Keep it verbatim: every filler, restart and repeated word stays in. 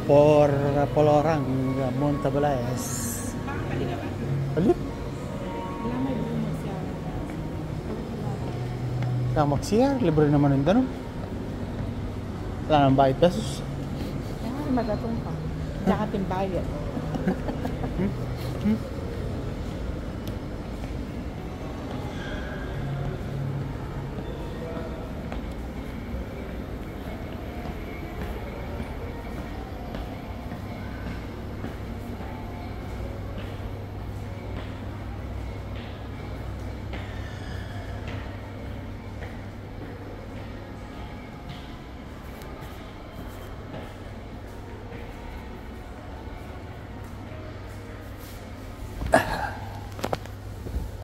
por Polorang, Montabalayas. Makakali ka ba? Alit? Wala may bumag siya. Kaya mag-C R, libre naman yung ganun. Wala nang bayad pesos. Ah, magatong ka. Tsaka timbayan. Hmm? Hmm?